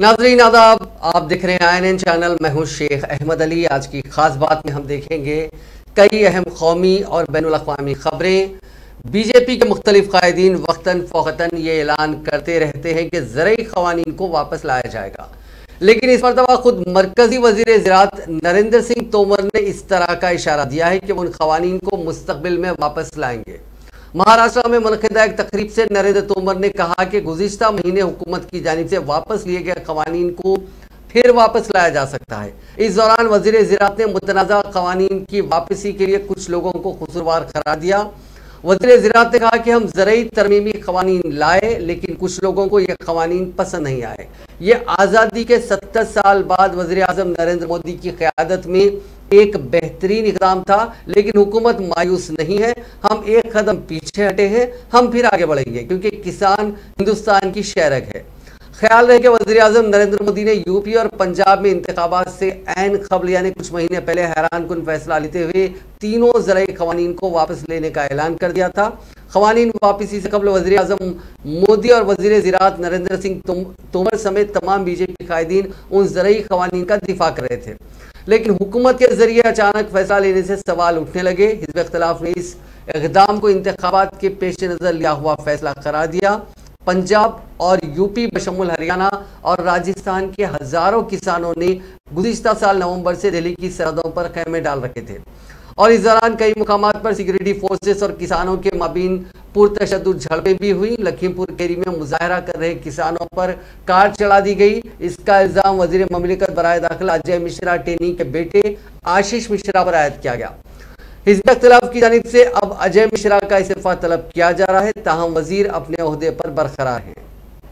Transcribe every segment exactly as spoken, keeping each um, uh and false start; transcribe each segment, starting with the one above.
नाज़रीन आदाब, आप देख रहे हैं आई एन एन चैनल। मैं हूं शेख अहमद अली। आज की खास बात में हम देखेंगे कई अहम कौमी और बैनुल अक़वामी खबरें। बीजेपी के मुख्तलिफ कायदीन वक्तन फ़ौक़तन ये ऐलान करते रहते हैं कि ज़रई क़वानीन को वापस लाया जाएगा, लेकिन इस मरतबा खुद मरकज़ी वज़ीर ज़राअत नरेंद्र सिंह तोमर ने इस तरह का इशारा दिया है कि उन क़वानीन को मुस्तक़बिल में वापस लाएंगे। महाराष्ट्र में मुनक़िदा एक तकरीब से नरेंद्र तोमर ने कहा कि गुज़िश्ता महीने हुकूमत की जानिब से वापस लिए गए क़वानीन को फिर वापस लाया जा सकता है। इस दौरान वज़ीर ज़राअत ने मुतनाज़ा क़वानीन की वापसी के लिए कुछ लोगों को कसूरवार करार दिया। वज़ीर ज़राअत ने कहा कि हम ज़रई तरमीमी क़वानीन लाए, लेकिन कुछ लोगों को ये क़वानीन पसंद नहीं आए। ये आज़ादी के सत्तर साल बाद वज़ीर आज़म नरेंद्र मोदी की क़यादत में एक बेहतरीन इक़दाम था, लेकिन हुकूमत मायूस नहीं है। हम एक कदम पीछे हटे हैं, हम फिर आगे बढ़ेंगे, क्योंकि किसान हिंदुस्तान की शेरग है। ख्याल रहे कि वज़ीर आज़म नरेंद्र मोदी ने यूपी और पंजाब में इंतखाबात से ऐन क़ब्ल यानी कुछ महीने पहले हैरान कुन फैसला लेते हुए तीनों ज़रई क़वानीन को वापस लेने का ऐलान कर दिया था। क़वानीन वापसी से कबल वज़ीर आज़म मोदी और वज़ीर ज़राअत नरेंद्र सिंह तोमर समेत तमाम बीजेपी कायदीन उन ज़रई क़वानीन का दिफा कर रहे थे, लेकिन हुकूमत के जरिए अचानक फैसला लेने से सवाल उठने लगे। हिज़्ब इख्तिलाफ ने इस इक़दाम को इंतखाबात के पेश नज़र लिया हुआ फैसला करार दिया। पंजाब और यूपी बशमुल हरियाणा और राजस्थान के हज़ारों किसानों ने गुज़िश्ता साल नवंबर से दिल्ली की सरहदों पर ख़ैमे डाल रखे थे, और इस दौरान कई मुकामात पर सिक्योरिटी फोर्सेस और किसानों के माबीन पुरतशद्दुद झड़पें भी हुई। लखीमपुर खीरी में मुजाहरा कर रहे किसानों पर कार चढ़ा दी गई। इसका इल्ज़ाम वज़ीर ममलिकत बराए दाखिला अजय मिश्रा टेनी के बेटे आशीष मिश्रा पर आयद किया गया। हिज़्ब इख्तिलाफ की जानिब से अब अजय मिश्रा का इस्तीफ़ा तलब किया जा रहा है, ताहम वज़ीर अपने ओहदे पर बरकरार हैं।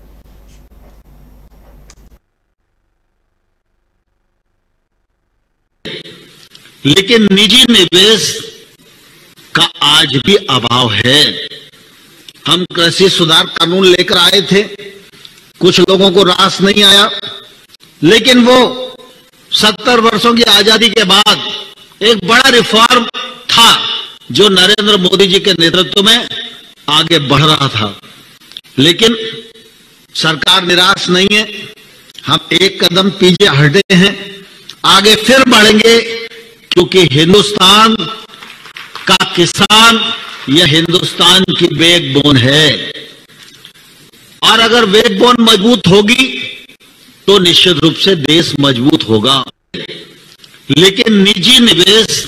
लेकिन निजी निवेश का आज भी अभाव है। हम कृषि सुधार कानून लेकर आए थे, कुछ लोगों को रास नहीं आया, लेकिन वो सत्तर वर्षों की आजादी के बाद एक बड़ा रिफॉर्म था जो नरेंद्र मोदी जी के नेतृत्व में आगे बढ़ रहा था। लेकिन सरकार निराश नहीं है, हम एक कदम पीछे हटे हैं, आगे फिर बढ़ेंगे, क्योंकि हिंदुस्तान का किसान यह हिंदुस्तान की बैकबोन है, और अगर बैकबोन मजबूत होगी तो निश्चित रूप से देश मजबूत होगा। लेकिन निजी निवेश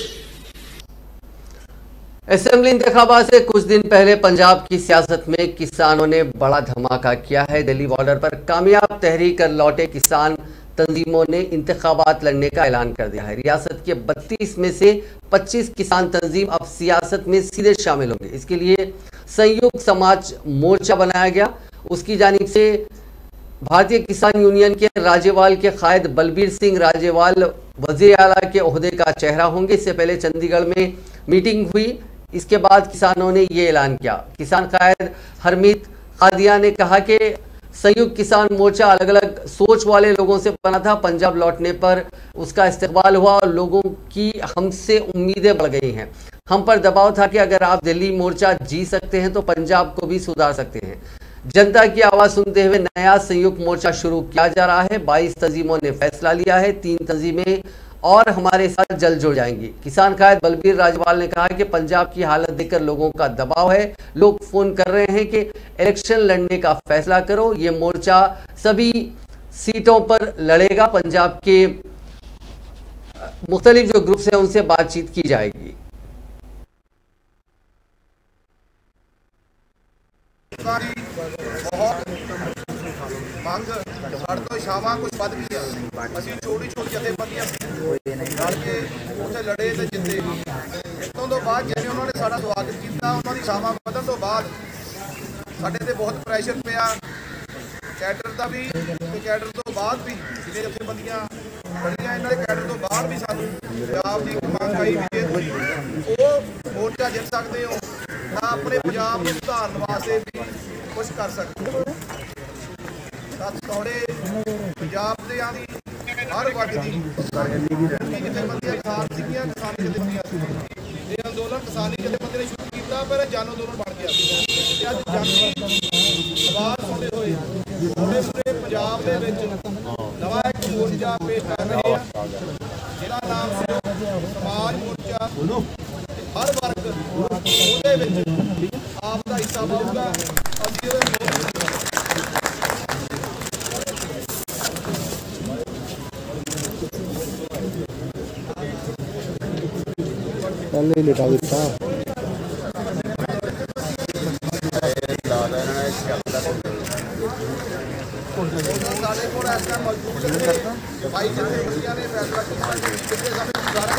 असेंबली इंतखाबात से कुछ दिन पहले पंजाब की सियासत में किसानों ने बड़ा धमाका किया है। दिल्ली बॉर्डर पर कामयाब तहरीक कर लौटे किसान तंजीमों ने इंतखाबात लड़ने का ऐलान कर दिया है। रियासत के बत्तीस में से पच्चीस किसान तंजीम अब सियासत में सीधे शामिल होंगे। इसके लिए संयुक्त समाज मोर्चा बनाया गया। उसकी जानिब से भारतीय किसान यूनियन के राज्यपाल के कायद बलबीर सिंह राजेवाल वज़ीर आला के ओहदे का चेहरा होंगे। इससे पहले चंडीगढ़ में मीटिंग हुई, इसके बाद किसानों ने ये ऐलान किया। किसान कायद हरमीत कादिया ने कहा कि संयुक्त किसान मोर्चा अलग अलग सोच वाले लोगों से बना था। पंजाब लौटने पर उसका इस्तकबाल हुआ और लोगों की हमसे उम्मीदें बढ़ गई हैं। हम पर दबाव था कि अगर आप दिल्ली मोर्चा जी सकते हैं तो पंजाब को भी सुधार सकते हैं। जनता की आवाज़ सुनते हुए नया संयुक्त मोर्चा शुरू किया जा रहा है। बाईस तंजीमों ने फैसला लिया है, तीन तंजीमें और हमारे साथ जल्द जुड़ जाएंगी। किसान कायद बलबीर राजवाल ने कहा कि पंजाब की हालत देखकर लोगों का दबाव है। लोग फोन कर रहे हैं कि इलेक्शन लड़ने का फैसला करो। ये मोर्चा सभी सीटों पर लड़ेगा। पंजाब के मुख्तलिफ जो ग्रुप्स हैं उनसे बातचीत की जाएगी। ਮੰਗ ਸਾਡੇ ਤੋਂ ਇਸ਼ਾਵਾ ਕੁਝ ਵੱਧ ਗਈ ਆ। ਅਸੀਂ ਛੋਟੀ ਛੋਟੀ ਜਥੇਬੰਦੀਆਂ ਨਾਲ ਕੇ ਉੱਥੇ ਲੜੇ ਤੇ ਜਿੱਤੇ। ਇਸ ਤੋਂ ਬਾਅਦ ਜਿਵੇਂ ਉਹਨਾਂ ਨੇ ਸਾਡਾ ਸਵਾਗਤ ਕੀਤਾ, ਉਹਨਾਂ ਦੀ ਇਸ਼ਾਵਾ ਵਧਣ ਤੋਂ ਬਾਅਦ ਸਾਡੇ ਤੇ ਬਹੁਤ ਪ੍ਰੈਸ਼ਰ ਪਿਆ ਕੈਡਰ ਦਾ ਵੀ, ਤੇ ਕੈਡਰ ਤੋਂ ਬਾਅਦ ਵੀ ਜਿਹੜੇ ਜਥੇਬੰਦੀਆਂ ਬੜੀਆਂ ਇਹਨਾਂ ਦੇ ਕੈਡਰ ਤੋਂ ਬਾਅਦ ਵੀ ਸਾਨੂੰ ਪੰਜਾਬ ਦੀ ਮੰਗ ਆਈ ਵੀ ਜੇ ਉਹ ਮੋਰਚਾ ਜਿੱਤ ਸਕਦੇ ਹੋ ਤਾਂ ਆਪਣੇ ਪੰਜਾਬ ਨੂੰ ਸੁਧਾਰਨ ਵਾਸਤੇ ਵੀ ਕੁਝ ਕਰ ਸਕਦੇ ਹੋ। थोड़े पंजाब के आदि हर वर्ग की जथेबंदियां किसान सीगियां, किसानी जथेबंदियां ये अंदोलन किसानी जथेबंदी ने शुरू किया, पर जन अंदोलन बन गया। अज जन आवाज़ सुनते हुए पूरे पूरे पंजाब के ਪੇਸ਼ ਕਰ ਰਹੇ ਹਾਂ, ਜਿਹਦਾ ਨਾਮ ਸਮਾਜ ਮੋਰਚਾ ਹਰ ਵਰਗ ਉਹਦੇ ਵਿੱਚ ਆਪ ਦਾ ਹਿੱਸਾ ਪਾਊਗਾ। ਅਸੀਂ ਉਹਦੇ पहले ही लिटा देता ਸਾਡੇ ਕੋਲ ਇਸ ਟਾਈਮ ਮੌਜੂਦ ਨੇ ਭਾਈ ਜਥੇਬੰਦੀਆਂ ਨੇ ਫੈਸਲਾ ਕੀਤਾ ਕਿ ਪਿਛਲੇ ਸਮੇਂ ਗੁਜ਼ਾਰਾ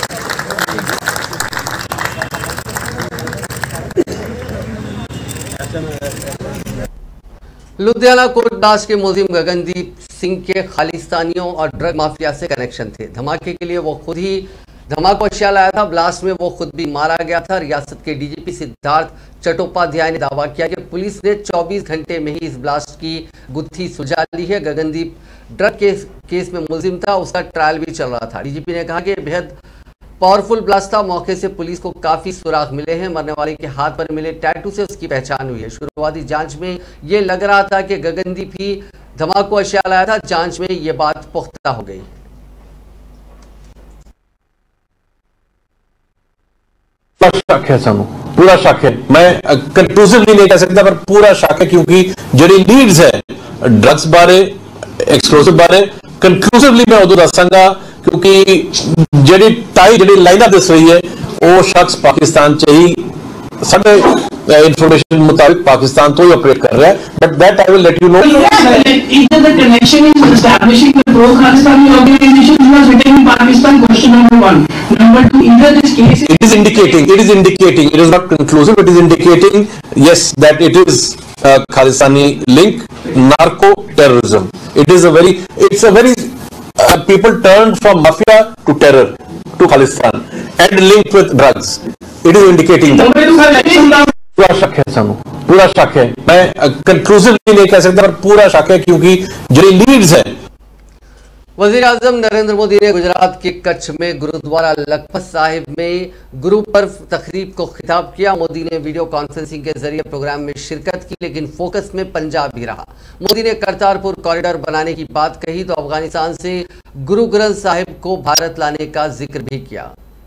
लुधियाना कोर्ट दास के मुलजिम गगनदीप सिंह के खालिस्तानियों और ड्रग माफिया से कनेक्शन थे। धमाके के लिए वो खुद ही धमाका अशिया लाया था। ब्लास्ट में वो खुद भी मारा गया था। रियासत के डीजीपी सिद्धार्थ चट्टोपाध्याय ने दावा किया कि पुलिस ने चौबीस घंटे में ही इस ब्लास्ट की गुत्थी सुलझा ली है। गगनदीप ड्रग केस केस में मुलजिम था, उसका ट्रायल भी चल रहा था। डीजीपी ने कहा कि बेहद पावरफुल ब्लास्ट था। मौके से पुलिस को काफी सुराग मिले हैं। मरने वाले के हाथ पर मिले टैटू से उसकी पहचान हुई है। शुरुआती जांच में ये लग रहा था कि गगनदीप ही धमाका अशिया लाया था। जांच में ये बात पुख्ता हो गई। शक है सानू पूरा शक है। मैं कंक्लूसिवली नहीं कह सकता पर पूरा शक है क्योंकि ਜਿਹੜੀ ਲੀਡਸ है ड्रग्स बारे एक्सप्लोसिव बारे कंक्लूसिवली मैं उदो दसांगा क्योंकि ਜਿਹੜੀ टाई ਜਿਹੜੀ लाइना दस रही है वो शख्स पाकिस्तान च ही साढ़े इंफॉर्मेशन मुताबिक पाकिस्तान तो ही ऑपरेट कर रहा है but that I will let you know either the connection is establishing the pro-Khalistani organization was written in Pakistan. Question number one. Number two, either this case it is indicating it is indicating it is not conclusive, it is indicating yes that it is uh, Khalistani link narco terrorism. It is a very it's a very uh, people turned from mafia to terror to Khalistan and linked with drugs. It is indicating that पूरा शक है सानू पूरा शक है। मैं conclusively नहीं कह सकता पर पूरा शक है क्योंकि जो लीड्स है। वजीर आजम नरेंद्र मोदी ने गुजरात के कच्छ में गुरुद्वारा लखपत साहिब में गुरु पर्व तकरीब को खिताब किया। मोदी ने वीडियो कॉन्फ्रेंसिंग के जरिए प्रोग्राम में शिरकत की लेकिन फोकस में पंजाब ही रहा। मोदी ने करतारपुर कॉरिडोर बनाने की बात कही तो अफगानिस्तान से गुरु ग्रंथ साहिब को भारत लाने का जिक्र भी किया।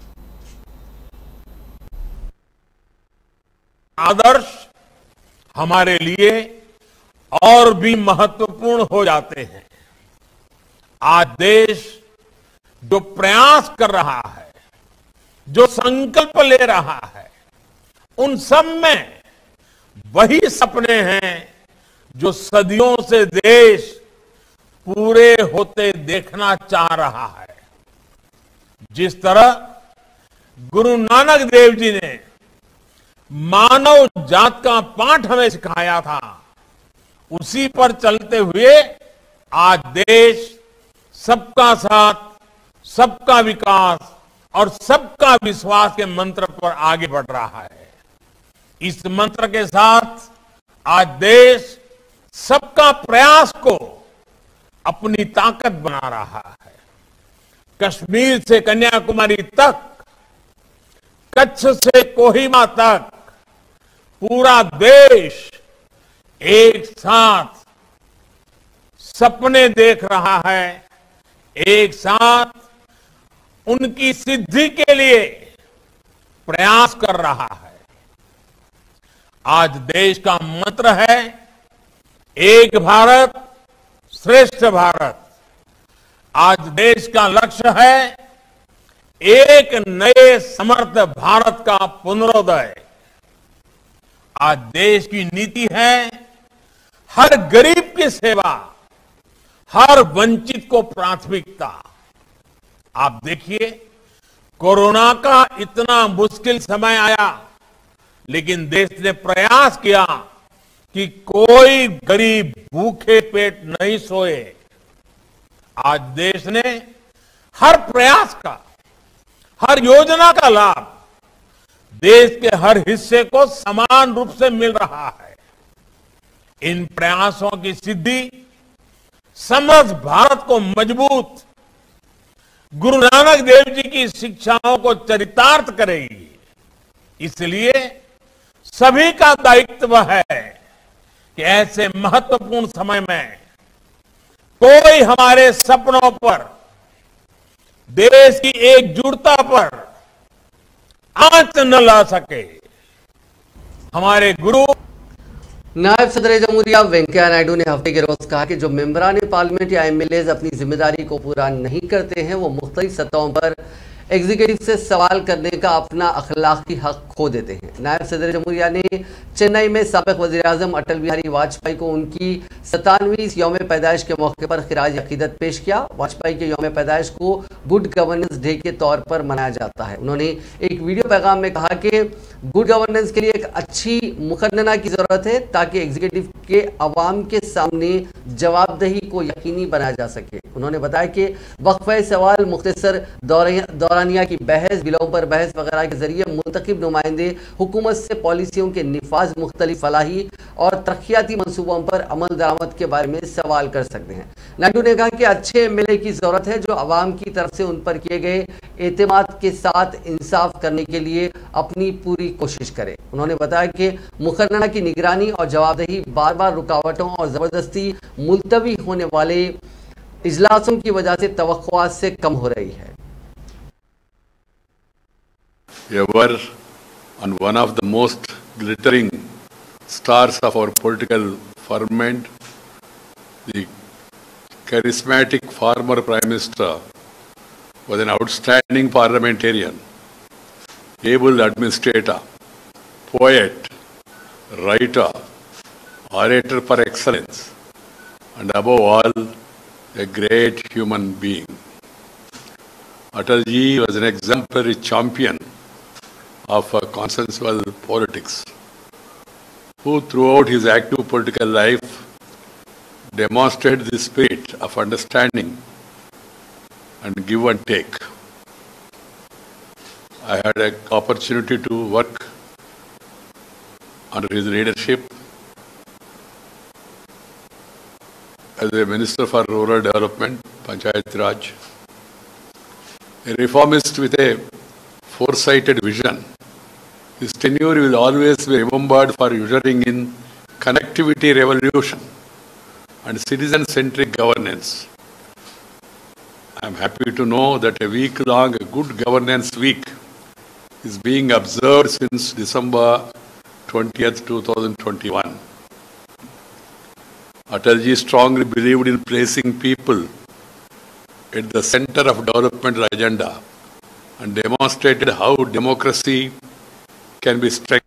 आदर्श हमारे लिए और भी महत्वपूर्ण हो जाते हैं। आज देश जो प्रयास कर रहा है, जो संकल्प ले रहा है, उन सब में वही सपने हैं जो सदियों से देश पूरे होते देखना चाह रहा है। जिस तरह गुरु नानक देव जी ने मानव जात का पाठ हमें सिखाया था, उसी पर चलते हुए आज देश सबका साथ, सबका विकास और सबका विश्वास के मंत्र पर आगे बढ़ रहा है। इस मंत्र के साथ आज देश सबका प्रयास को अपनी ताकत बना रहा है। कश्मीर से कन्याकुमारी तक, कच्छ से कोहिमा तक पूरा देश एक साथ सपने देख रहा है, एक साथ उनकी सिद्धि के लिए प्रयास कर रहा है। आज देश का मंत्र है एक भारत श्रेष्ठ भारत। आज देश का लक्ष्य है एक नए समर्थ भारत का पुनरोदय। आज देश की नीति है हर गरीब की सेवा, हर वंचित को प्राथमिकता। आप देखिए कोरोना का इतना मुश्किल समय आया लेकिन देश ने प्रयास किया कि कोई गरीब भूखे पेट नहीं सोए। आज देश ने हर प्रयास का, हर योजना का लाभ देश के हर हिस्से को समान रूप से मिल रहा है। इन प्रयासों की सिद्धि समस्त भारत को मजबूत, गुरु नानक देव जी की शिक्षाओं को चरितार्थ करेगी। इसलिए सभी का दायित्व है कि ऐसे महत्वपूर्ण समय में कोई हमारे सपनों पर देश की एकजुटता पर आंच न ला सके। हमारे गुरु नायब सदर जमहूरिया वेंकैया नायडू ने हफ्ते के रोज कहा कि जो मेंबरान पार्लियामेंट या एमएलए अपनी जिम्मेदारी को पूरा नहीं करते हैं वो मुख्तलिफ सतहों पर एग्जीक्यूटिव से सवाल करने का अपना अखलाकी हक खो देते हैं। नायब सदर जमहूरिया ने चेन्नई में साबिक वज़ीर आज़म अटल बिहारी वाजपेयी को उनकी सतानवीं यौम पैदाइश के मौके पर खिराज अकीदत पेश किया। वाजपेयी के यौम पैदाइश को गुड गवर्नेंस डे के तौर पर मनाया जाता है। उन्होंने एक वीडियो पैगाम में कहा कि गुड गवर्नेंस के लिए एक अच्छी मुकन्नना की जरूरत है ताकि एग्जीक्यूटिव के अवाम के सामने जवाबदेही को यकीनी बनाया जा सके। उन्होंने बताया कि वक्फे सवाल, मुख्तसर दौरानिया की बहस, बिलों पर बहस वगैरह के जरिए मुंतखब नुमाइंदे हुकूमत से पॉलिसियों के निफाज, मुख्तलिफ फलाही और तरक्याती मनसूबों पर अमल दरामद के बारे में सवाल कर सकते हैं। नायडू ने कहा कि अच्छे एमएलए की जरूरत है जो अवाम की तरफ से उन पर किए गए एतमाद के साथ इंसाफ करने के लिए अपनी पूरी कोशिश करे। उन्होंने बताया कि मुकर्रना की निगरानी और जवाबदेही बार बार रुकावटों और ज़बरदस्ती मुलतवी होने वाले इजलासों की वजह से तवक्कुआत से कम हो रही है। Ever on one of the most glittering stars of our political firmament, the charismatic former Prime Minister was an outstanding parliamentarian, able administrator, poet, writer, orator par excellence, and above all, a great human being. Atalji was an exemplary champion of a consensual politics, who throughout his active political life demonstrated the spirit of understanding and give and take. I had an opportunity to work under his leadership as a Minister for Rural Development, Panchayat Raj, a reformist with a foresighted vision. His tenure will always be remembered for ushering in connectivity revolution and citizen-centric governance. I am happy to know that a week-long Good Governance Week is being observed since December twentieth, two thousand twenty-one. Atalji strongly believed in placing people at the center of development agenda and demonstrated how democracy can be strengthened.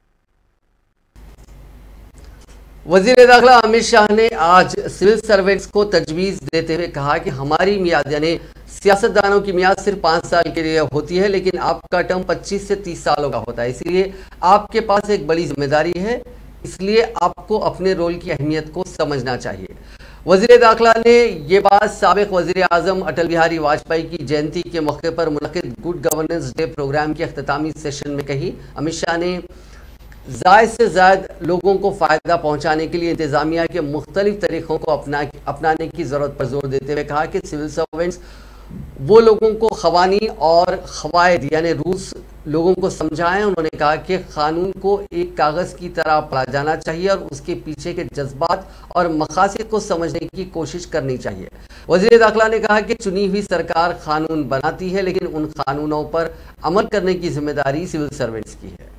वजीर दाखिला अमित शाह ने आज civil servants को तजवीज़ देते हुए कहा कि हमारी मियाद यानी सियासतदानों की मियाद सिर्फ पाँच साल के लिए होती है, लेकिन आपका टर्म पच्चीस से तीस सालों का होता है। इसलिए आपके पास एक बड़ी जिम्मेदारी है, इसलिए आपको अपने रोल की अहमियत को समझना चाहिए। वज़ीर दाखिला ने ये बात साबिक वज़ीर आज़म अटल बिहारी वाजपेयी की जयंती के मौके पर मुनक़िद गुड गवर्नेंस डे प्रोग्राम के अख्तामी सेशन में कही। अमित शाह ने ज़ायद से ज़ायद लोगों को फ़ायदा पहुँचाने के लिए इंतज़ामिया के मुख्तलिफ तरीक़ों को अपना अपनाने की ज़रूरत पर जोर देते हुए कहा कि सिविल सर्वेंट्स वो लोगों को क़वानीन और क़वायद यानी रूल्स लोगों को समझाएं। उन्होंने कहा कि क़ानून को एक कागज़ की तरह पढ़ा जाना चाहिए और उसके पीछे के जज्बात और मक़ासिद को समझने की कोशिश करनी चाहिए। वज़ीर दाखिला ने कहा कि चुनी हुई सरकार क़ानून बनाती है, लेकिन उन क़ानूनों पर अमल करने की जिम्मेदारी सिविल सर्वेंट्स की है।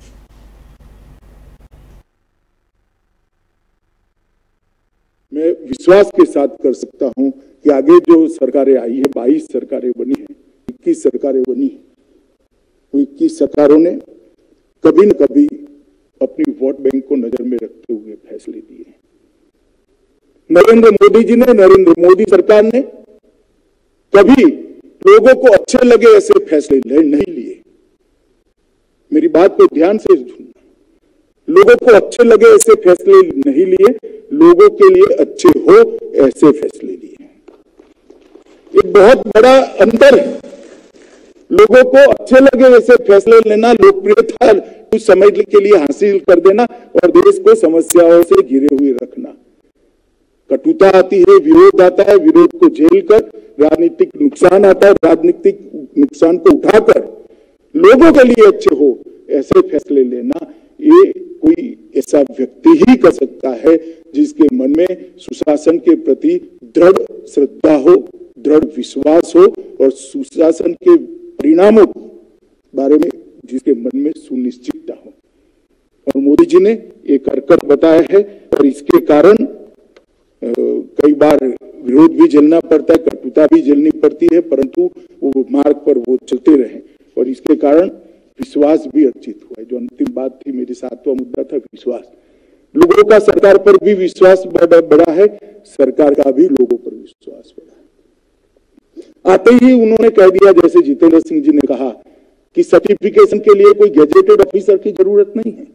मैं विश्वास के साथ कर सकता हूं कि आगे जो सरकारें आई है, बाईस सरकारें बनी हैं, इक्कीस सरकारें बनी हैं, वो इक्कीस सरकारों ने कभी न कभी अपनी वोट बैंक को नजर में रखते हुए फैसले दिए। नरेंद्र मोदी जी ने, नरेंद्र मोदी सरकार ने कभी लोगों को अच्छे लगे ऐसे फैसले नहीं लिए। मेरी बात को ध्यान से सुनना, लोगों को अच्छे लगे ऐसे फैसले नहीं लिए, लोगों के लिए अच्छे हो ऐसे फैसले लिए। एक बहुत बड़ा अंतर है। लोगों को अच्छे लगे ऐसे फैसले लेना, लोकप्रियता कुछ समय के लिए हासिल कर देना और देश को समस्याओं से घिरे हुए रखना। कटुता आती है, विरोध आता है, विरोध को झेल कर राजनीतिक नुकसान आता है, राजनीतिक नुकसान को उठाकर लोगों के लिए अच्छे हो ऐसे फैसले लेना, ये कोई ऐसा व्यक्ति ही कर सकता है जिसके मन में सुशासन के प्रति दृढ़ श्रद्धा हो, दृढ़ विश्वास हो और सुशासन के परिणामों के बारे में जिसके मन में सुनिश्चितता हो। और मोदी जी ने ये कर कर बताया है और इसके कारण कई बार विरोध भी झेलना पड़ता है, कटुता भी झेलनी पड़ती है, परंतु वो मार्ग पर वो चलते रहे और इसके कारण विश्वास भी अर्जित हुआ है। जो अंतिम बात थी, मेरी सातवां मुद्दा था विश्वास। लोगों का सरकार पर भी विश्वास बढ़ा है, सरकार का भी लोगों पर विश्वास बढ़ा है। आते ही उन्होंने कह दिया, जैसे जितेंद्र सिंह जी ने कहा, कि सर्टिफिकेशन के लिए कोई गेजेटेड ऑफिसर की जरूरत नहीं है।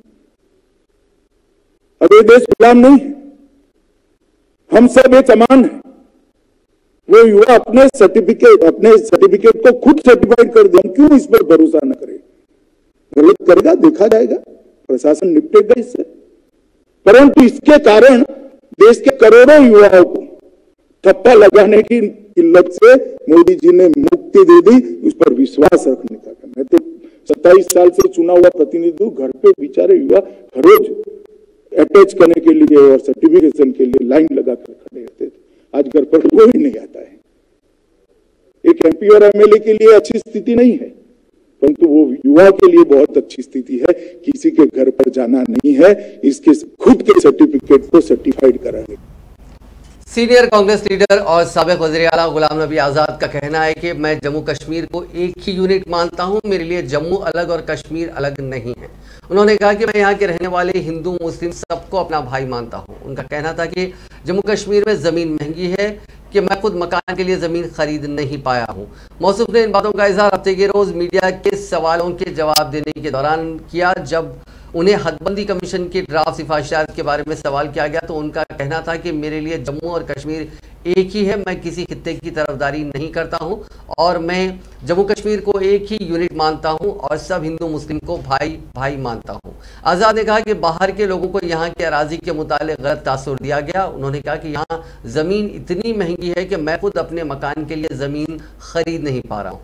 अब ये देश गुलाम नहीं है, हम सब एक समान हैं। वो युवा अपने सर्टिफिकेट अपने सर्टिफिकेट को खुद सर्टिफाइड कर दे, क्यों इस पर भरोसा न करें? गलत करेगा, देखा जाएगा, प्रशासन निपटेगा इससे। परंतु इसके कारण देश के करोड़ों युवाओं को ठप्पा लगाने की किल्लत से मोदी जी ने मुक्ति दे दी, उस पर विश्वास रखने का। मैं तो सत्ताईस साल से चुना हुआ प्रतिनिधि हूं, घर पे बेचारे युवा हर रोज अटैच करने के लिए और सर्टिफिकेशन के लिए लाइन लगाकर खड़े रहते थे। आज घर पर कोई नहीं आता है। एक एमपी और एमएलए के लिए अच्छी स्थिति नहीं है, परंतु वो युवा के लिए बहुत अच्छी स्थिति है। किसी के घर पर जाना नहीं है, इसके खुद के सर्टिफिकेट को सर्टिफाइड कराने। सीनियर कांग्रेस लीडर और साबिक वज़ीर आला गुलाम नबी आज़ाद का कहना है कि मैं जम्मू कश्मीर को एक ही यूनिट मानता हूं, मेरे लिए जम्मू अलग और कश्मीर अलग नहीं है। उन्होंने कहा कि मैं यहाँ के रहने वाले हिंदू मुस्लिम सबको अपना भाई मानता हूं। उनका कहना था कि जम्मू कश्मीर में ज़मीन महंगी है कि मैं खुद मकान के लिए ज़मीन खरीद नहीं पाया हूं। मौसूफ ने इन बातों का इजहार हफ्ते के रोज़ मीडिया के सवालों के जवाब देने के दौरान किया। जब उन्हें हदबंदी कमीशन की ड्राफ्ट सिफारिशात के बारे में सवाल किया गया तो उनका कहना था कि मेरे लिए जम्मू और कश्मीर एक ही है, मैं किसी खित्ते की तरफदारी नहीं करता हूं और मैं जम्मू कश्मीर को एक ही यूनिट मानता हूं और सब हिंदू मुस्लिम को भाई भाई मानता हूं। आज़ाद ने कहा कि बाहर के लोगों को यहाँ के अराजी के मुतालिक गलत तासुर दिया गया। उन्होंने कहा कि यहाँ ज़मीन इतनी महंगी है कि मैं खुद अपने मकान के लिए ज़मीन खरीद नहीं पा रहा हूँ।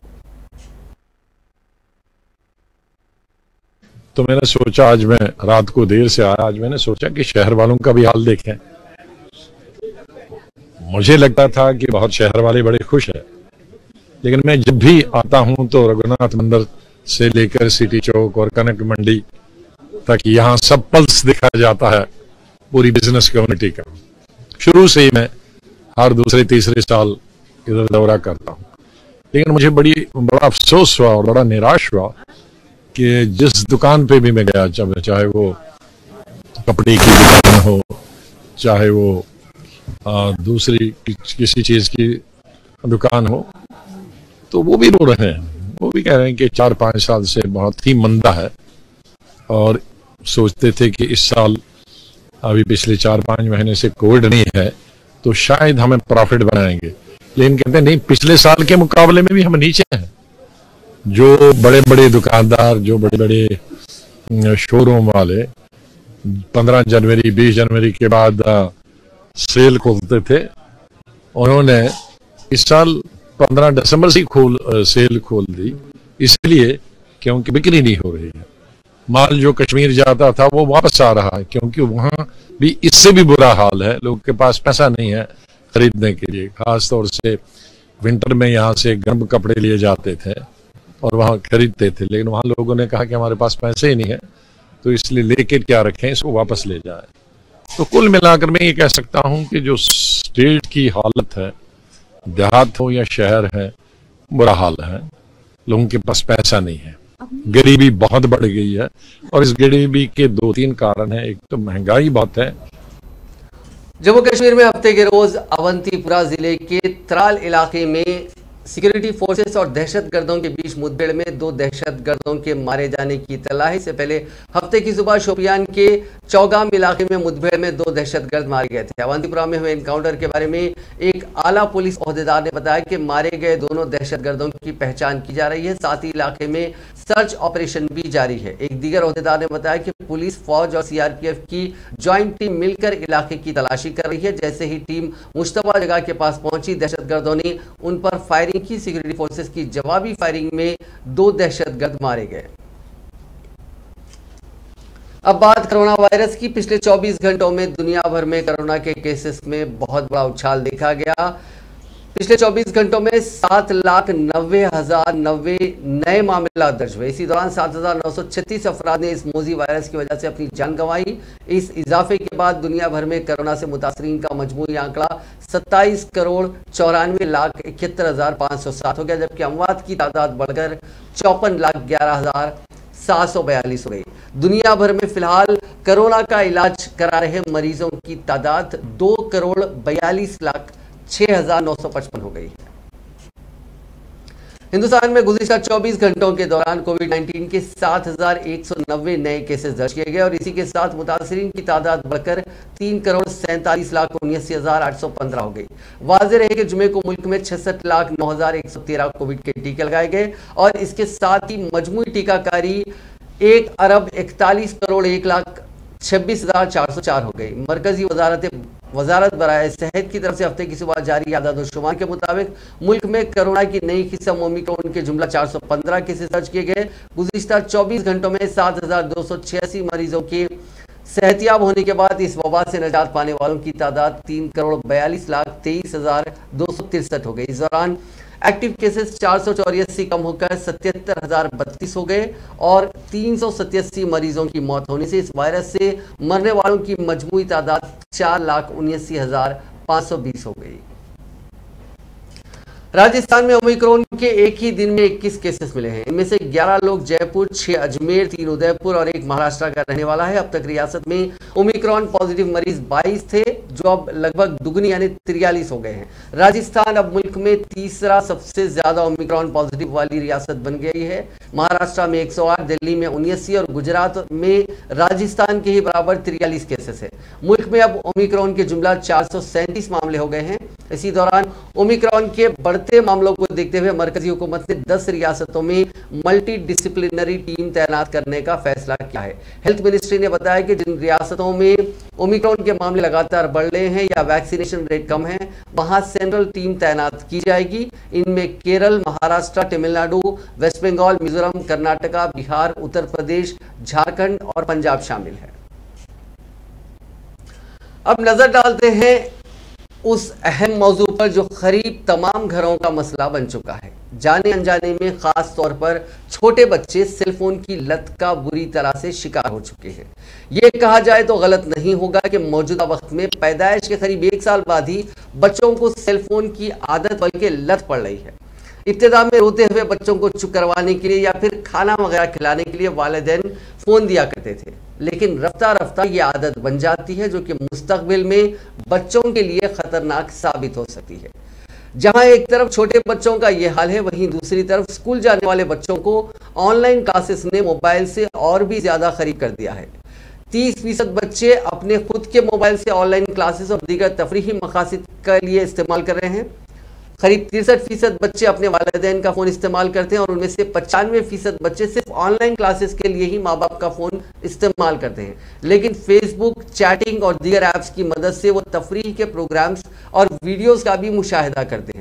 तो मैंने सोचा, आज मैं रात को देर से आया, आज मैंने सोचा कि शहर वालों का भी हाल देखें। मुझे लगता था कि बहुत शहर वाले बड़े खुश हैं, लेकिन मैं जब भी आता हूं तो रघुनाथ मंदिर से लेकर सिटी चौक और कनक मंडी तक यहाँ सब पल्स दिखाया जाता है पूरी बिजनेस कम्युनिटी का। शुरू से ही मैं हर दूसरे तीसरे साल इधर दौरा करता हूँ, लेकिन मुझे बड़ी बड़ा अफसोस हुआ और बड़ा निराश हुआ कि जिस दुकान पे भी मैं गया, चाहे वो कपड़े की दुकान हो, चाहे वो आ, दूसरी किसी चीज़ की दुकान हो, तो वो भी रो रहे हैं। वो भी कह रहे हैं कि चार पाँच साल से बहुत ही मंदा है और सोचते थे कि इस साल अभी पिछले चार पाँच महीने से कोविड नहीं है तो शायद हमें प्रॉफिट बनाएंगे, लेकिन कहते हैं नहीं, पिछले साल के मुकाबले में भी हम नीचे हैं। जो बड़े बड़े दुकानदार, जो बड़े बड़े शोरूम वाले पंद्रह जनवरी बीस जनवरी के बाद सेल खोलते थे, उन्होंने इस साल पंद्रह दिसंबर से खोल सेल खोल दी, इसलिए क्योंकि बिक्री नहीं हो रही है। माल जो कश्मीर जाता था वो वापस आ रहा है, क्योंकि वहां भी इससे भी बुरा हाल है। लोगों के पास पैसा नहीं है खरीदने के लिए। खास तौर से विंटर में यहाँ से गर्म कपड़े लिए जाते थे और वहाँ खरीदते थे, लेकिन वहाँ लोगों ने कहा कि हमारे पास पैसे ही नहीं है, तो इसलिए लेके क्या रखें, इसको वापस ले जाए। तो कुल मिलाकर मैं ये कह सकता हूँ कि जो स्टेट की हालत है, देहात हो या शहर है, बुरा हाल है। लोगों के पास पैसा नहीं है, गरीबी बहुत बढ़ गई है और इस गरीबी के दो तीन कारण हैं। एक तो महंगाई बहुत है। जम्मू कश्मीर में हफ्ते के रोज अवंतीपुरा जिले के त्राल इलाके में सिक्योरिटी फोर्सेस और दहशतगर्दों के बीच मुठभेड़ में दो दहशतगर्दों के मारे जाने की इत्तला है। इससे पहले हफ्ते की सुबह शोपियान के चौगाम इलाके में मुठभेड़ में दो दहशतगर्द मारे गए थे। अवंतीपुरा में हुए एनकाउंटर के बारे में एक आला पुलिस ओहदेदार ने बताया कि मारे गए दोनों दहशतगर्दों की पहचान की जा रही है, साथ ही इलाके में सर्च ऑपरेशन भी जारी है। एक दीगर ओहदेदार ने बताया कि पुलिस, फौज और सीआरपीएफ की ज्वाइंट टीम मिलकर इलाके की तलाशी कर रही है। जैसे ही टीम मुश्तबा जगह के पास पहुंची, दहशतगर्दों ने उन पर फायरिंग की। सिक्योरिटी फोर्सेस की जवाबी फायरिंग में दो दहशतगर्द मारे गए। अब बात कोरोना वायरस की। पिछले चौबीस घंटों में दुनिया भर में कोरोना के केसेस में बहुत बड़ा उछाल देखा गया। पिछले चौबीस घंटों में सात लाख नब्बे हजार नब्बे नए मामला दर्ज हुए। इसी दौरान सात हजार नौ सौ छत्तीस अफराद ने इस मोजी वायरस की वजह से अपनी जान गंवाई। इस इजाफे के बाद दुनिया भर में कोरोना से मुतासरीन का मजमूई आंकड़ा सत्ताईस करोड़ चौरानवे लाख इकहत्तर हजार पाँच सौ सात हो गया, जबकि अमवात की तादाद बढ़कर चौपन लाख ग्यारह हजार सात सौ बयालीस हो गई। दुनिया भर में फिलहाल कोरोना का इलाज करा रहे मरीजों की तादाद दो करोड़ बयालीस लाख छह हजार नौ सौ पचपन हो गई। हिंदुस्तान में गुज़िश्ता चौबीस घंटों के दौरान कोविड उन्नीस के सात हजार एक सौ नब्बे नए केसेस दर्ज किए गए और इसी के साथ मुतासरीन की तादाद बढ़कर तीन करोड़ सैंतालीस लाख उन्यासी हजार आठ सौ पंद्रह हो गई। वाज़ेह रहे कि जुमे को मुल्क में छियासठ लाख नौ हजार एक सौ तेरह कोविड के टीके लगाए गए और इसके साथ ही मजमूई टीकाकारी एक अरब इकतालीस करोड़ एक लाख छब्बीस हजार चार सौ चार हो गई। मरकजी वजारत वजारत बराए सेहत की तरफ से हफ्ते की सुबह जारी आदाद-ओ-शुमार के मुताबिक मुल्क में कोरोना की नई किस्म ओमिक्रॉन के जुमला चार सौ पंद्रह केसेस दर्ज किए गए। गुज़िश्ता चौबीस घंटों में सात हजार दो सौ छियासी मरीजों के सेहतियाब होने के बाद इस वबा से निजात पाने वालों की तादाद तीन करोड़ बयालीस लाख तेईस हजार दो सौ तिरसठ हो गई। इस दौरान एक्टिव केसेस चार सौ चौरासी कम होकर सतहत्तर हजार बत्तीस हो गए और तीन सौ सत्तासी मरीजों की मौत होने से इस वायरस से मरने वालों की मजमूई तादाद चार लाख उन्यासी हजार पाँच सौ बीस हो गई। राजस्थान में ओमिक्रॉन के एक ही दिन में इक्कीस केसेस मिले हैं। इनमें से ग्यारह लोग जयपुर, छह अजमेर, तीन उदयपुर और एक महाराष्ट्र का रहने वाला है। अब तक रियासत में ओमिक्रॉन पॉजिटिव मरीज बाईस थे, जो अब लगभग दुगनी यानी तिरयालीस हो गए हैं। राजस्थान अब मुल्क में तीसरा सबसे ज्यादा ओमिक्रॉन पॉजिटिव वाली रियासत बन गई है। महाराष्ट्र में एक सौ आठ, दिल्ली में उन्यासी और गुजरात में राजस्थान के ही बराबर तिरयालीस केसेस है। मुल्क में अब ओमिक्रॉन के जुमला चार सौ सैंतीस मामले हो गए हैं। इसी दौरान ओमिक्रॉन के बढ़ते मामलों को देखते हुए मरकजी हुकूमत ने दस रियासतों में मल्टी डिसिप्लिनरी टीम तैनात करने का फैसला किया है। हेल्थ मिनिस्ट्री ने बताया कि जिन रियासतों में ओमिक्रॉन के मामले लगातार बढ़ रहे हैं या वैक्सीनेशन रेट कम है, वहां सेंट्रल टीम तैनात की जाएगी। इनमें केरल, महाराष्ट्र, तमिलनाडु, वेस्ट बंगाल, मिजोरम, कर्नाटका, बिहार, उत्तर प्रदेश, झारखंड और पंजाब शामिल है। अब नजर डालते हैं उस अहम मौजू पर जो करीब तमाम घरों का मसला बन चुका है। जाने अनजाने में खास तौर पर छोटे बच्चे सेलफोन की लत का बुरी तरह से शिकार हो चुके हैं। ये कहा जाए तो गलत नहीं होगा कि मौजूदा वक्त में पैदाइश के करीब एक साल बाद ही बच्चों को सेलफोन की आदत बल्कि लत पड़ रही है। इब्तिदा में रोते हुए बच्चों को चुप करवाने के लिए या फिर खाना वगैरह खिलाने के लिए वालिदैन फोन दिया करते थे, लेकिन रफ्ता रफ्ता ये आदत बन जाती है जो कि मुस्तकबिल में बच्चों के लिए खतरनाक साबित हो सकती है। जहां एक तरफ छोटे बच्चों का ये हाल है, वहीं दूसरी तरफ स्कूल जाने वाले बच्चों को ऑनलाइन क्लासेस ने मोबाइल से और भी ज्यादा करीब कर दिया है। तीस फीसद बच्चे अपने खुद के मोबाइल से ऑनलाइन क्लासेस और दीगर तफरीही मकासद के लिए इस्तेमाल कर रहे हैं। करीब तिरसठ फीसद बच्चे अपने वालिदैन का फोन इस्तेमाल करते हैं और उनमें से पचानवे फीसद बच्चे सिर्फ ऑनलाइन क्लासेस के लिए ही माँ बाप का फोन इस्तेमाल करते हैं, लेकिन फेसबुक, चैटिंग और दीगर ऐप्स की मदद से वो तफरीह के प्रोग्राम्स और वीडियोस का भी मुशाहिदा करते हैं।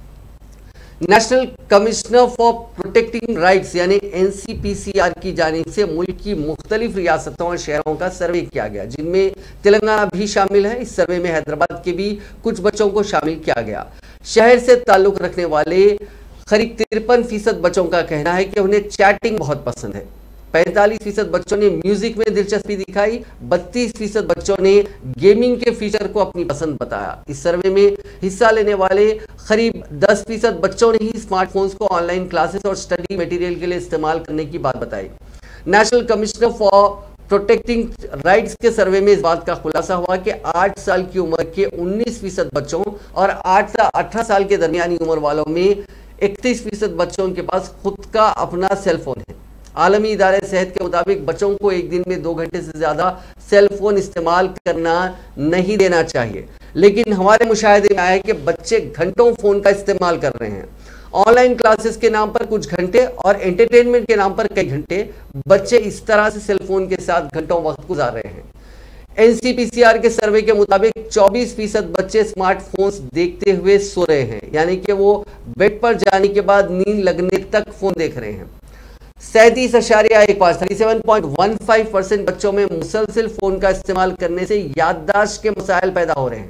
National Commissioner for Protecting Rights यानी N C P C R की जानिब से मुल्क की मुख्तलिफ रियासतों और शहरों का सर्वे किया गया, जिनमें तेलंगाना भी शामिल है। इस सर्वे में हैदराबाद के भी कुछ बच्चों को शामिल किया गया। शहर से ताल्लुक रखने वाले करीब तिरपन फीसद बच्चों का कहना है कि उन्हें चैटिंग बहुत पसंद है। पैंतालीस फीसद बच्चों ने म्यूजिक में दिलचस्पी दिखाई। बत्तीस फीसद बच्चों ने गेमिंग के फीचर को अपनी पसंद बताया। इस सर्वे में हिस्सा लेने वाले करीब दस फीसद बच्चों ने ही स्मार्टफोन्स को ऑनलाइन क्लासेस और स्टडी मटेरियल के लिए इस्तेमाल करने की बात बताई। National Commissioner for Protecting Rights के सर्वे में इस बात का खुलासा हुआ कि आठ साल की उम्र के उन्नीस फीसद बच्चों और आठ से अठारह साल के दरमियानी उम्र वालों में इकतीस फीसद बच्चों के पास खुद का अपना सेलफोन है। आलमी इदारे सेहत के मुताबिक बच्चों को एक दिन में दो घंटे से ज्यादा सेल फोन इस्तेमाल करना नहीं देना चाहिए, लेकिन हमारे मुशाहिदे में आया है कि बच्चे घंटों फोन का इस्तेमाल कर रहे हैं। ऑनलाइन क्लासेस के नाम पर कुछ घंटे और एंटरटेनमेंट के नाम पर कई घंटे बच्चे इस तरह से सेल फोन के साथ घंटों वक्त गुजार रहे हैं। N C P C R के सर्वे के मुताबिक चौबीस फीसद बच्चे स्मार्टफोन्स देखते हुए सो रहे हैं, यानी कि वो बेड पर जाने के बाद नींद लगने तक फोन देख रहे हैं। सैंतीस अशारिया एक पाँच thirty seven point one five percent बच्चों में मुसलसल फोन का इस्तेमाल करने से याददाश्त के मसाइल पैदा हो रहे हैं।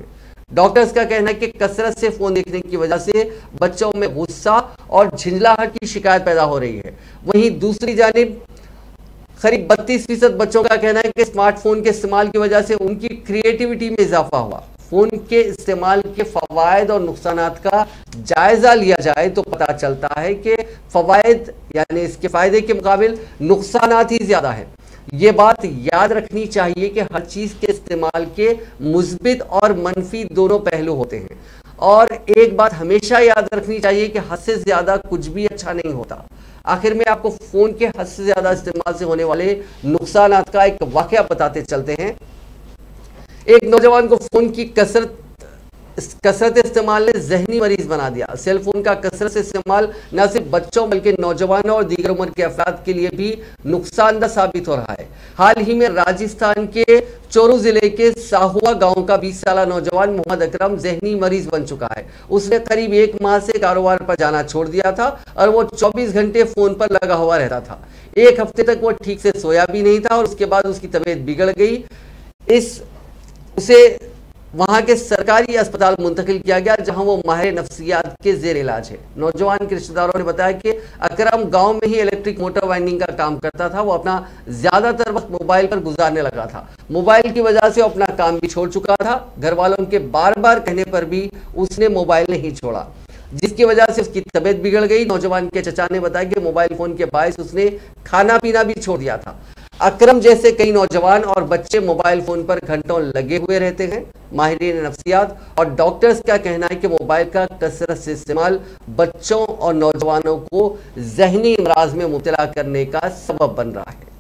डॉक्टर्स का कहना है कि कसरत से फोन देखने की वजह से बच्चों में गुस्सा और झिंझलाहट की शिकायत पैदा हो रही है। वहीं दूसरी जानिब करीब बत्तीस फीसद बच्चों का कहना है कि स्मार्टफोन के इस्तेमाल की वजह से उनकी क्रिएटिविटी में इजाफा हुआ। फोन के इस्तेमाल के फवायद और नुकसानात का जायजा लिया जाए तो पता चलता है कि फवायद यानी इसके फायदे के मुकाबिल नुकसानात ही ज्यादा है। ये बात याद रखनी चाहिए कि हर चीज के इस्तेमाल के मुस्बित और मनफी दोनों पहलू होते हैं, और एक बात हमेशा याद रखनी चाहिए कि हद से ज्यादा कुछ भी अच्छा नहीं होता। आखिर में आपको फोन के हद से ज्यादा इस्तेमाल से होने वाले नुकसानात का एक वाकया बताते चलते हैं। एक नौजवान को फोन की कसरत कसरत इस्तेमाल ने जहनी मरीज बना दिया। सेल फोन का कसरत से इस्तेमाल न सिर्फ बच्चों बल्कि नौजवानों और दीगर उम्र के अफराद के लिए भी नुकसानदा साबित हो रहा है। हाल ही में राजस्थान के चोरू जिले के साहुआ गांव का बीस साल नौजवान मोहम्मद अकरम जहनी मरीज बन चुका है। उसने करीब एक माह से कारोबार पर जाना छोड़ दिया था और वो चौबीस घंटे फोन पर लगा हुआ रहता था। एक हफ्ते तक वो ठीक से सोया भी नहीं था और उसके बाद उसकी तबीयत बिगड़ गई। इस उसे वहां के सरकारी अस्पताल मुंतकिल किया गया, जहां वो माहिर नफ्सियात के जेर इलाज है। नौजवान के रिश्तेदारों ने बताया कि अकरम गांव में ही इलेक्ट्रिक मोटर वाइंडिंग का काम करता था। वो अपना ज्यादातर वक्त मोबाइल पर गुजारने लगा था। मोबाइल की वजह से वो अपना काम भी छोड़ चुका था। घर वालों के बार बार कहने पर भी उसने मोबाइल नहीं छोड़ा, जिसकी वजह से उसकी तबीयत बिगड़ गई। नौजवान के चचा ने बताया कि मोबाइल फोन के बायस उसने खाना पीना भी छोड़ दिया था। अकरम जैसे कई नौजवान और बच्चे मोबाइल फोन पर घंटों लगे हुए रहते हैं। माहिरीन नफ्सियात और डॉक्टर्स का कहना है कि मोबाइल का कसरत से इस्तेमाल बच्चों और नौजवानों को जहनी अमराज में मुब्तला करने का सबब बन रहा है।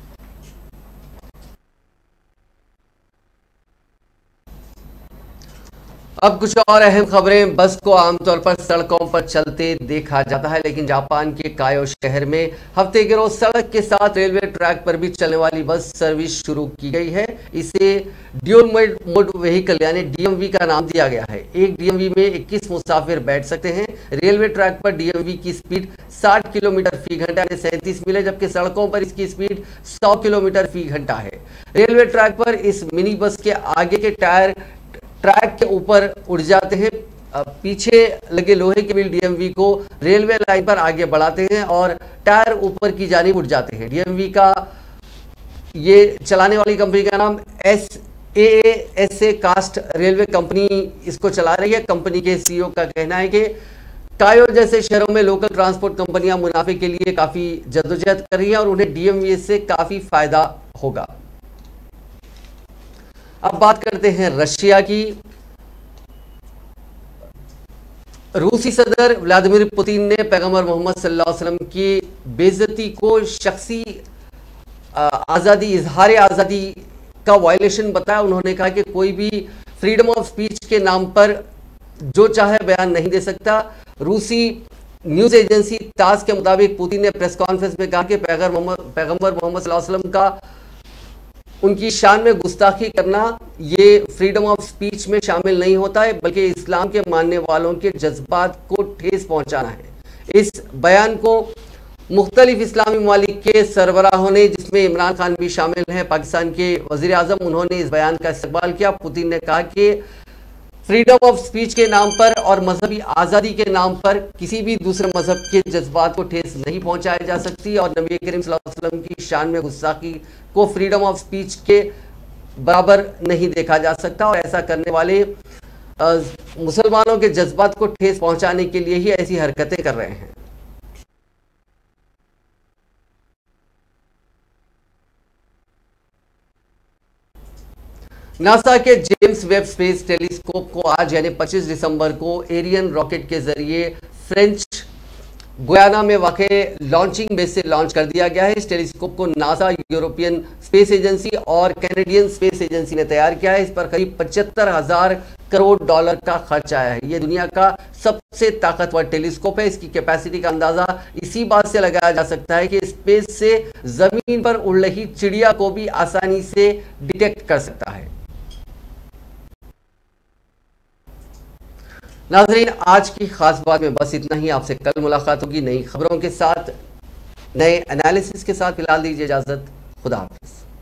अब कुछ और अहम खबरें। बस को आमतौर पर सड़कों पर चलते देखा जाता है, लेकिन जापान के कायो शहर में हफ्ते के रोज सड़क के साथ रेलवे ट्रैक पर भी चलने वाली बस सर्विस शुरू की गई है। इसे ड्यूल मोड व्हीकल यानी डीएमवी का नाम दिया गया है। एक डीएमवी में इक्कीस मुसाफिर बैठ सकते हैं। रेलवे ट्रैक पर डीएमवी की स्पीड साठ किलोमीटर फी घंटा यानी सैंतीस मील है, जबकि सड़कों पर इसकी स्पीड सौ किलोमीटर फी घंटा है। रेलवे ट्रैक पर इस मिनी बस के आगे के टायर ट्रैक के ऊपर उड़ जाते हैं। पीछे लगे लोहे के व्हील डीएमवी को रेलवे लाइन पर आगे बढ़ाते हैं और टायर ऊपर की जानिब उड़ जाते हैं। डीएमवी का ये चलाने वाली कंपनी का नाम S A S A coast railway company इसको चला रही है। कंपनी के सीईओ का कहना है कि कायो जैसे शहरों में लोकल ट्रांसपोर्ट कंपनियां मुनाफे के लिए काफी जद्दोजहद कर रही हैं और उन्हें डीएमवी से काफी फायदा होगा। अब बात करते हैं रशिया की। रूसी सदर व्लादिमीर पुतिन ने पैगंबर मोहम्मद सल्लल्लाहु अलैहि वसल्लम की बेइज्जती को शख्सी आज़ादी इजहार आज़ादी का वायलेशन बताया। उन्होंने कहा कि कोई भी फ्रीडम ऑफ स्पीच के नाम पर जो चाहे बयान नहीं दे सकता। रूसी न्यूज एजेंसी तास के मुताबिक पुतिन ने प्रेस कॉन्फ्रेंस में कहा कि पैगंबर मोहम्मद पैगंबर मोहम्मद सल्लल्लाहु अलैहि वसल्लम का उनकी शान में गुस्ताखी करना ये फ्रीडम ऑफ स्पीच में शामिल नहीं होता है, बल्कि इस्लाम के मानने वालों के जज्बात को ठेस पहुंचाना है। इस बयान को मुख्तलिफ इस्लामी ममालिक के सरबराहों ने, जिसमें इमरान खान भी शामिल हैं, पाकिस्तान के वजीर आजम, उन्होंने इस बयान का इस्तेमाल किया। पुतिन ने कहा कि फ्रीडम ऑफ स्पीच के नाम पर और मजहबी आज़ादी के नाम पर किसी भी दूसरे मजहब के जज्बात को ठेस नहीं पहुंचाई जा सकती और नबी करीम सल्लल्लाहु अलैहि वसल्लम की शान में गुस्ताखी को फ्रीडम ऑफ स्पीच के बराबर नहीं देखा जा सकता और ऐसा करने वाले मुसलमानों के जज्बात को ठेस पहुंचाने के लिए ही ऐसी हरकतें कर रहे हैं। नासा के जेम्स वेब स्पेस टेलीस्कोप को आज यानी पच्चीस दिसंबर को एरियन रॉकेट के जरिए फ्रेंच गुयाना में वाक़े लॉन्चिंग बेस से लॉन्च कर दिया गया है। इस टेलीस्कोप को नासा, यूरोपियन स्पेस एजेंसी और कैनेडियन स्पेस एजेंसी ने तैयार किया है। इस पर करीब पचहत्तर हजार करोड़ डॉलर का खर्च आया है। ये दुनिया का सबसे ताकतवर टेलीस्कोप है। इसकी कैपेसिटी का अंदाजा इसी बात से लगाया जा सकता है कि स्पेस से जमीन पर उड़ रही चिड़िया को भी आसानी से डिटेक्ट कर सकता है। नाज़रीन, आज की खास बात में बस इतना ही। आपसे कल मुलाकात होगी नई खबरों के साथ, नए एनालिसिस के साथ। फिलहाल दीजिए इजाजत। खुदा हाफिज।